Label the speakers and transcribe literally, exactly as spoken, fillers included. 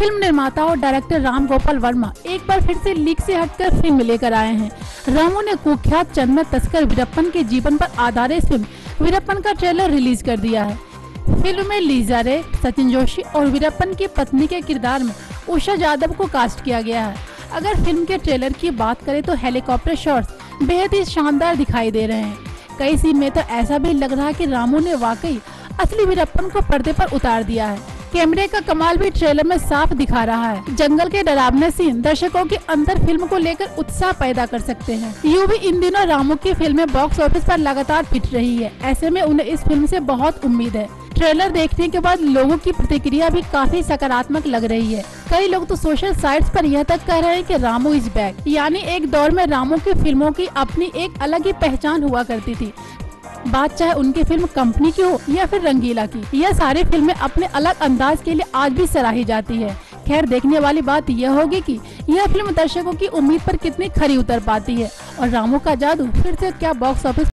Speaker 1: Film निर्माता और director Ram Gopal Verma एक बार फिर से लीक से हटकर फिल्म लेकर आए हैं। रामू ने कुख्यात चंदन तस्कर वीरप्पन के जीवन पर आधारित फिल्म वीरप्पन का ट्रेलर रिलीज कर दिया है। फिल्म में लीजा रे, सचिन जोशी और वीरप्पन की पत्नी के किरदार में उषा यादव को कास्ट किया गया है। अगर फिल्म के ट्रेलर की बात करें तो हेलीकॉप्टर शॉट्स बेहद ही शानदार दिखाई दे रहे हैं। कई सीन में तो ऐसा भी लग रहा है कि रामू ने वाकई असली वीरप्पन को पर्दे पर उतार दिया है। कैमरे का कमाल भी ट्रेलर में साफ दिखा रहा है। जंगल के डरावने सीन दर्शकों के अंदर फिल्म को लेकर उत्साह पैदा कर सकते हैं। यूं भी इन दिनों रामू की फिल्में बॉक्स ऑफिस पर लगातार पिट रही है। ऐसे में उन्हें इस फिल्म से बहुत उम्मीद है। ट्रेलर देखने के बाद लोगों की प्रतिक्रिया भी काफी सकारात्मक लग रही है। कई लोग तो सोशल साइट्स पर यह तक कह रहे हैं कि रामू इज बैक। यानी एक दौर में रामू की फिल्मों की अपनी एक अलग ही पहचान हुआ करती थी। बात चाहे उनकी फिल्म कंपनी की हो या फिर रंगीला की, यह सारी फिल्में अपने अलग अंदाज के लिए आज भी सराही जाती है। खैर, देखने वाली बात यह होगी कि यह फिल्म दर्शकों की उम्मीद पर कितनी खरी उतर पाती है और रामू का जादू फिर से क्या बॉक्स ऑफिस